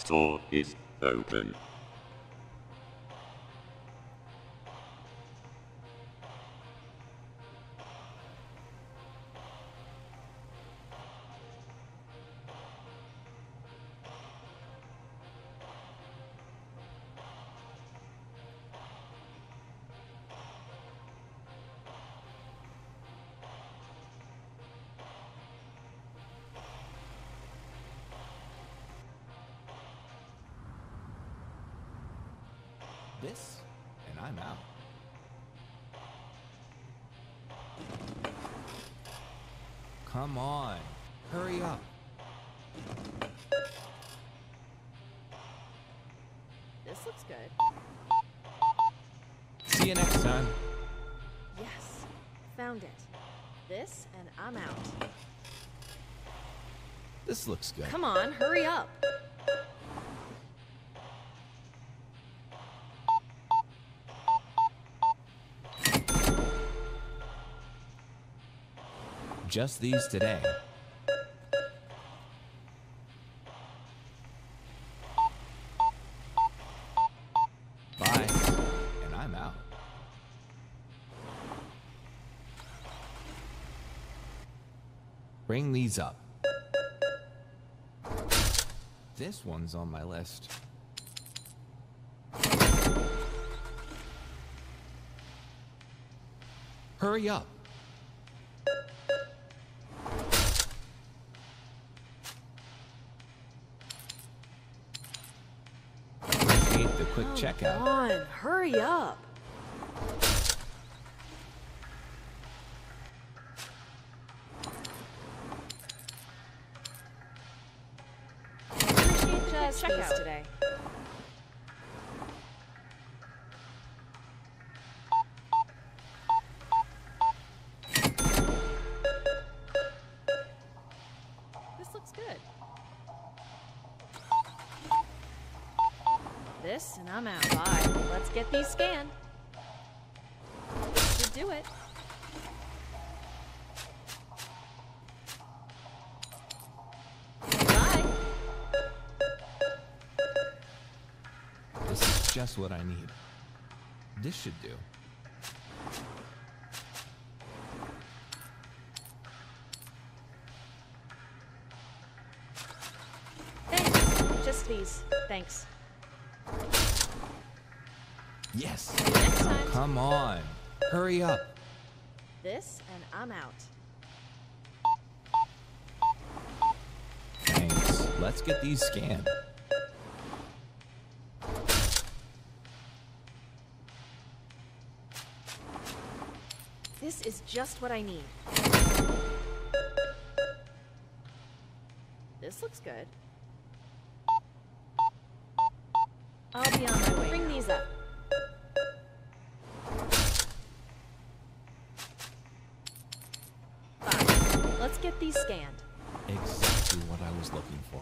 Store is open. This, and I'm out. Come on, hurry up. This looks good. See you next time. Yes, found it. This, and I'm out. This looks good. Come on, hurry up. Just these today. Bye. And I'm out. Bring these up. This one's on my list. Hurry up. Appreciate the quick checkout. Come on, hurry up. Appreciate the checkout today. This looks good. This, and I'm out. Bye. Let's get these scanned. This should do it. Bye. This is just what I need. This should do. Thanks. Just these. Thanks. Yes. Next time. Come on. Hurry up. This, and I'm out. Thanks. Let's get these scanned. This is just what I need. This looks good. I'll be on my way. Bring these up. Fine. Let's get these scanned. Exactly what I was looking for.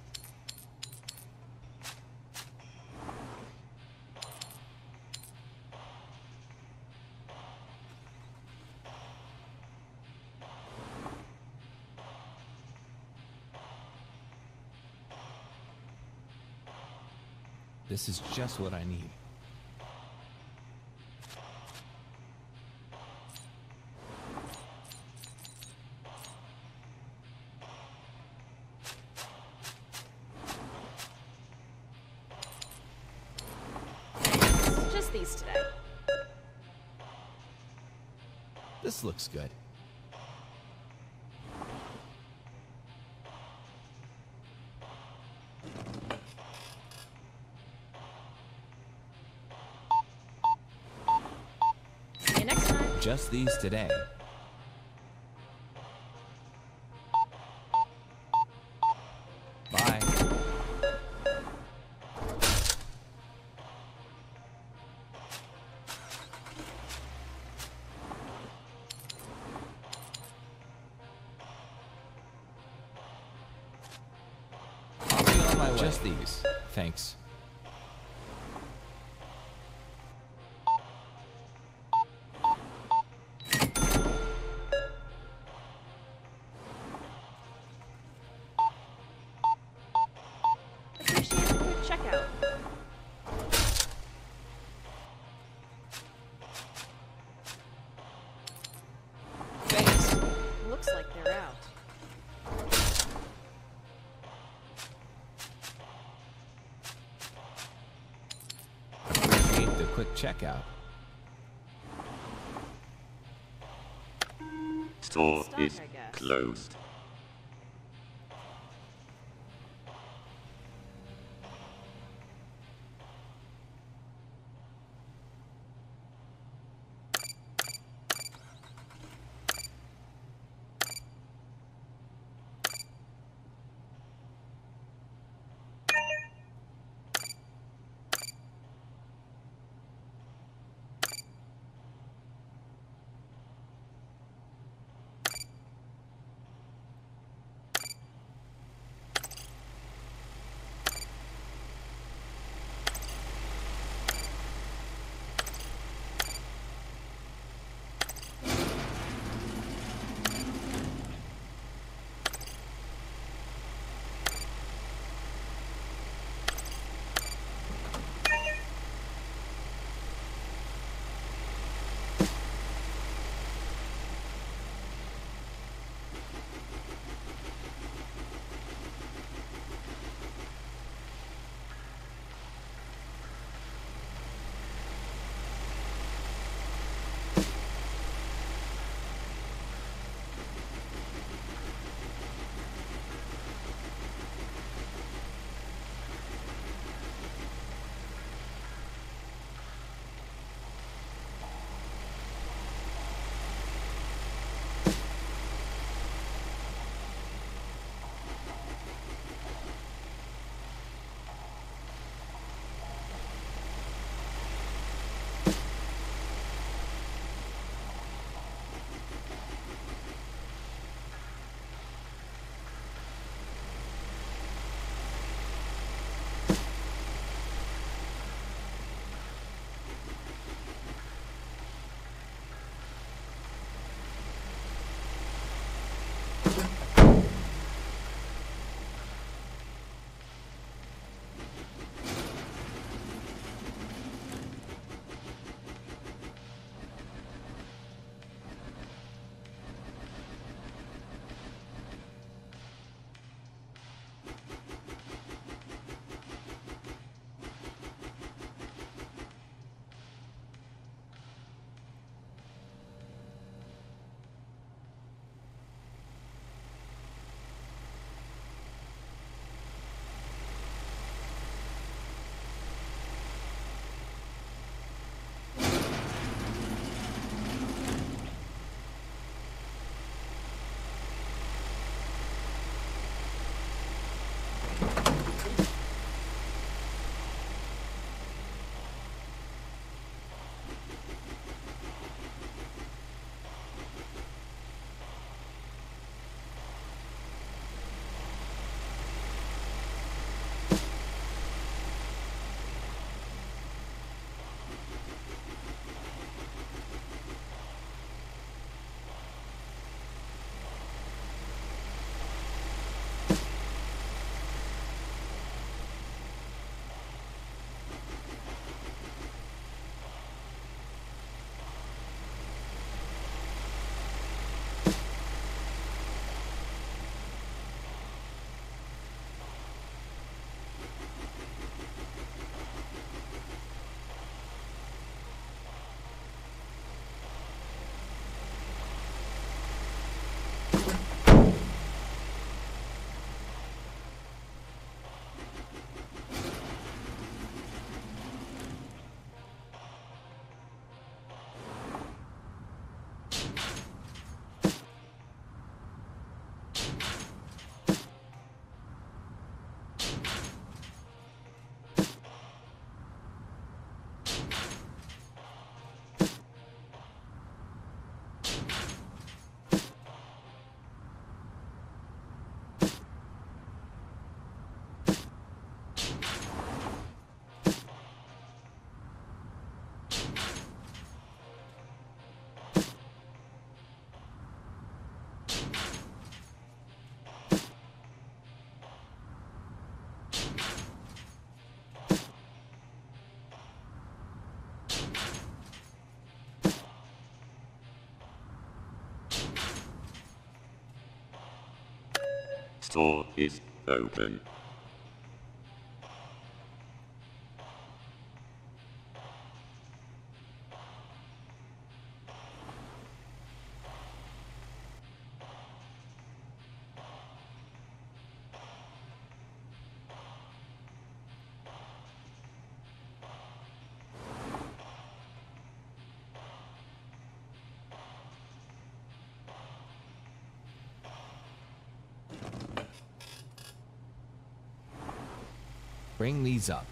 This is just what I need. Thanks. Just these today. This looks good. See you next time. Just these today. Bye. I'll be on my way. Just these. Thanks. Appreciate the like they're out. Hate the quick checkout. Store Stock, is I guess. closed. Store is open. Bring these up.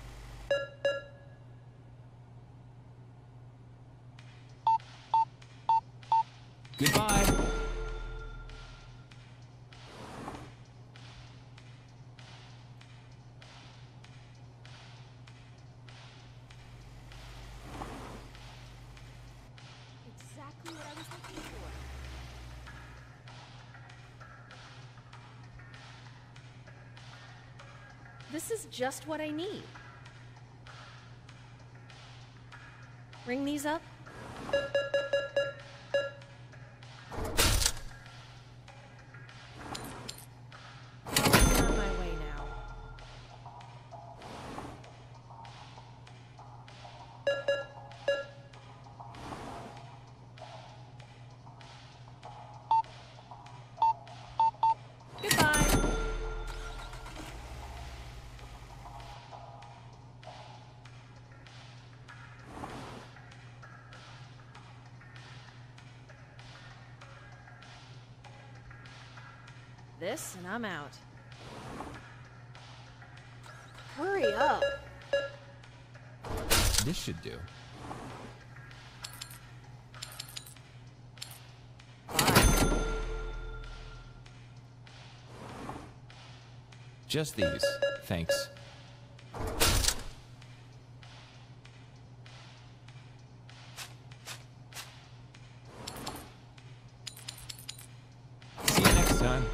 Goodbye. Exactly what I was looking for. This is just what I need. Ring these up. I'm on my way now. Goodbye. This and I'm out. Hurry up. This should do. Bye. Just these. Thanks. See you next time.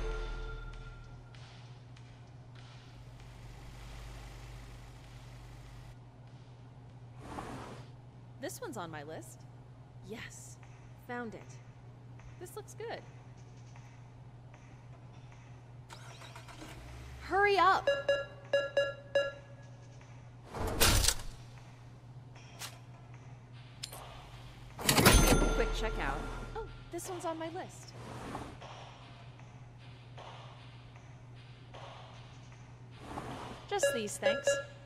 This one's on my list. Yes, found it. This looks good. Hurry up! Appreciate the quick checkout. Oh, this one's on my list. Just these, thanks.